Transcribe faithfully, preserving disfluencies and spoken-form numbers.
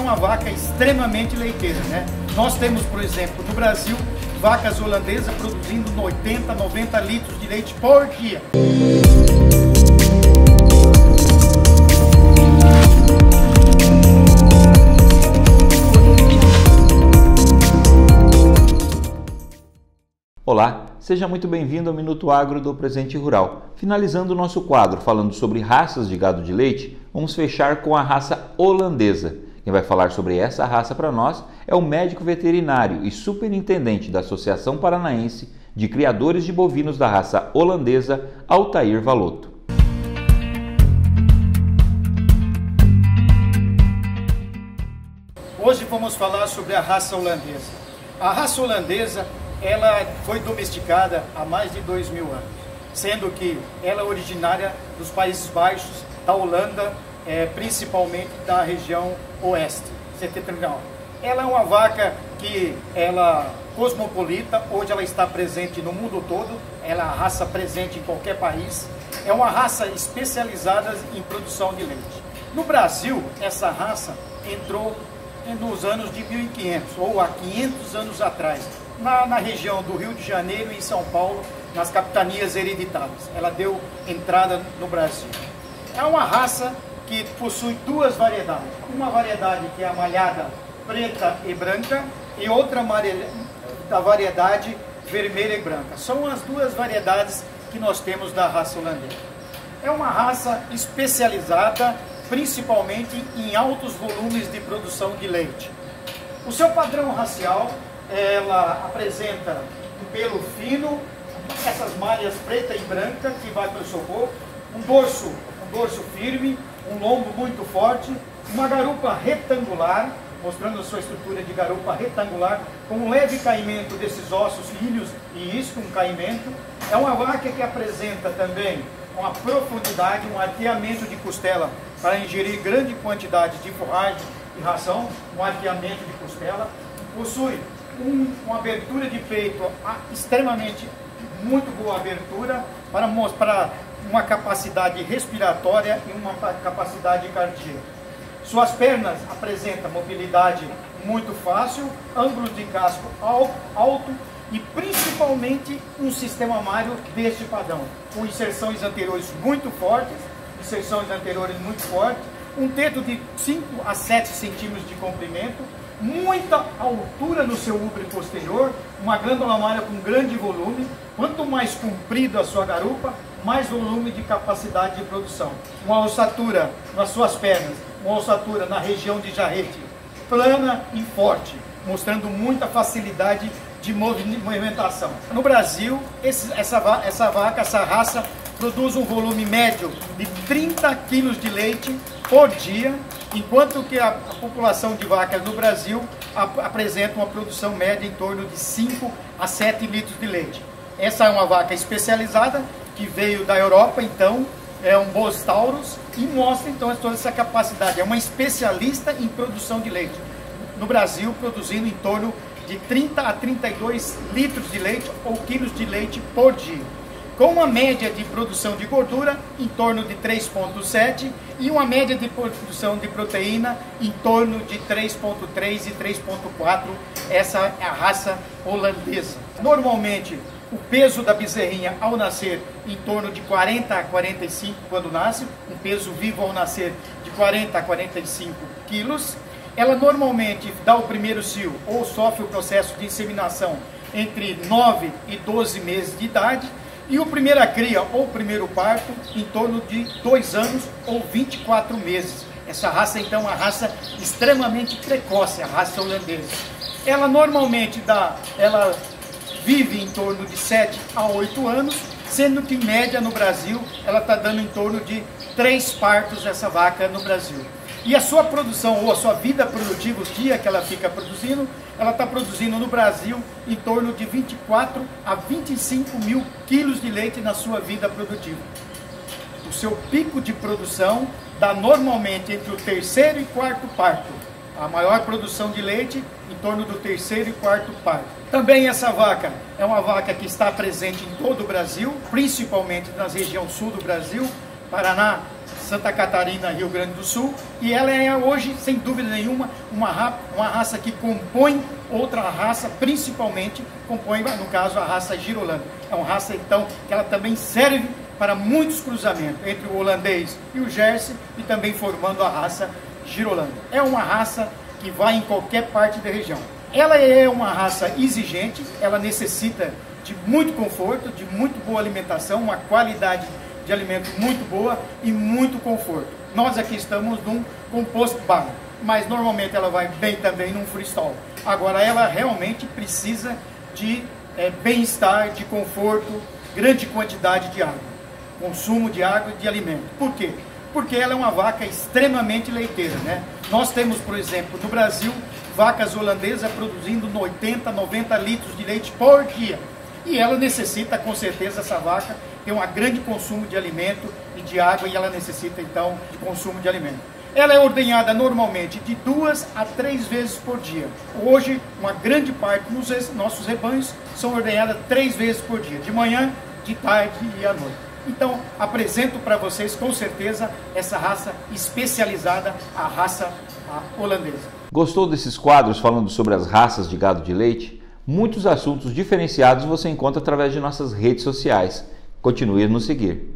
uma vaca extremamente leiteira, né? Nós temos, por exemplo, no Brasil, vacas holandesas produzindo oitenta, noventa litros de leite por dia. Olá, seja muito bem-vindo ao Minuto Agro do Presente Rural. Finalizando o nosso quadro falando sobre raças de gado de leite, vamos fechar com a raça holandesa. Quem vai falar sobre essa raça para nós é o médico veterinário e superintendente da Associação Paranaense de Criadores de Bovinos da raça holandesa, Altair Valotto. Hoje vamos falar sobre a raça holandesa. A raça holandesa ela foi domesticada há mais de dois mil anos, sendo que ela é originária dos Países Baixos, da Holanda, é, principalmente da região oeste, setentrional. Ela é uma vaca que ela cosmopolita, hoje ela está presente no mundo todo, ela é a raça presente em qualquer país, é uma raça especializada em produção de leite. No Brasil, essa raça entrou nos anos de mil e quinhentos, ou há quinhentos anos atrás, Na, na região do Rio de Janeiro e em São Paulo, nas capitanias hereditárias. Ela deu entrada no Brasil. É uma raça que possui duas variedades. Uma variedade que é a malhada preta e branca e outra da variedade vermelha e branca. São as duas variedades que nós temos da raça holandesa. É uma raça especializada principalmente em altos volumes de produção de leite. O seu padrão racial, ela apresenta um pelo fino, essas malhas preta e branca que vai para o seu corpo, um dorso, um dorso firme, um lombo muito forte, uma garupa retangular, mostrando a sua estrutura de garupa retangular, com um leve caimento desses ossos ilhos e isco, um caimento. É uma vaca que apresenta também uma profundidade, um arqueamento de costela para ingerir grande quantidade de forragem e ração, um arqueamento de costela. Possui Um, uma abertura de peito extremamente muito boa abertura para mostrar uma capacidade respiratória e uma capacidade cardíaca. Suas pernas apresentam mobilidade muito fácil, ângulo de casco alto e principalmente um sistema mário deste padrão, com inserções anteriores muito fortes, inserções anteriores muito fortes, um teto de cinco a sete centímetros de comprimento, muita altura no seu úbere posterior, uma glândula mária com grande volume. Quanto mais comprida a sua garupa, mais volume de capacidade de produção. Uma ossatura nas suas pernas, uma ossatura na região de jarrete, plana e forte, mostrando muita facilidade de movimentação. No Brasil, esse, essa, essa vaca, essa raça, produz um volume médio de trinta quilos de leite por dia, enquanto que a, a população de vacas no Brasil ap apresenta uma produção média em torno de cinco a sete litros de leite. Essa é uma vaca especializada que veio da Europa, então é um Bos Taurus e mostra então toda essa capacidade. É uma especialista em produção de leite. No Brasil, produzindo em torno de trinta a trinta e dois litros de leite ou quilos de leite por dia, com uma média de produção de gordura em torno de três vírgula sete e uma média de produção de proteína em torno de três vírgula três e três vírgula quatro. Essa é a raça holandesa. Normalmente, o peso da bezerrinha ao nascer em torno de quarenta a quarenta e cinco quando nasce, um peso vivo ao nascer de quarenta a quarenta e cinco quilos. Ela normalmente dá o primeiro cio ou sofre o processo de inseminação entre nove e doze meses de idade. E o primeira cria ou primeiro parto em torno de dois anos ou vinte e quatro meses. Essa raça então é uma raça extremamente precoce, a raça holandesa. Ela normalmente dá, ela vive em torno de sete a oito anos, sendo que em média no Brasil ela está dando em torno de três partos essa vaca no Brasil. E a sua produção ou a sua vida produtiva, o dia que ela fica produzindo, ela está produzindo no Brasil em torno de vinte e quatro a vinte e cinco mil quilos de leite na sua vida produtiva. O seu pico de produção dá normalmente entre o terceiro e quarto parto. A maior produção de leite em torno do terceiro e quarto parto. Também essa vaca é uma vaca que está presente em todo o Brasil, principalmente na região sul do Brasil, Paraná, Santa Catarina, Rio Grande do Sul, e ela é hoje, sem dúvida nenhuma, uma, ra uma raça que compõe outra raça, principalmente compõe, no caso, a raça Girolando. É uma raça, então, que ela também serve para muitos cruzamentos entre o holandês e o Jersey, e também formando a raça Girolando. É uma raça que vai em qualquer parte da região. Ela é uma raça exigente, ela necessita de muito conforto, de muito boa alimentação, uma qualidade de alimento muito boa e muito conforto. Nós aqui estamos num composto bar, mas normalmente ela vai bem também num freestyle. Agora ela realmente precisa de é, bem-estar, de conforto, grande quantidade de água, consumo de água e de alimento. Por quê? Porque ela é uma vaca extremamente leiteira, né? Nós temos, por exemplo, no Brasil, vacas holandesas produzindo oitenta, noventa litros de leite por dia. E ela necessita, com certeza, essa vaca tem um grande consumo de alimento e de água, e ela necessita, então, de consumo de alimento. Ela é ordenhada normalmente de duas a três vezes por dia. Hoje, uma grande parte dos nossos rebanhos são ordenhadas três vezes por dia, de manhã, de tarde e à noite. Então, apresento para vocês, com certeza, essa raça especializada, a raça a holandesa. Gostou desses quadros falando sobre as raças de gado de leite? Muitos assuntos diferenciados você encontra através de nossas redes sociais. Continue a nos seguir.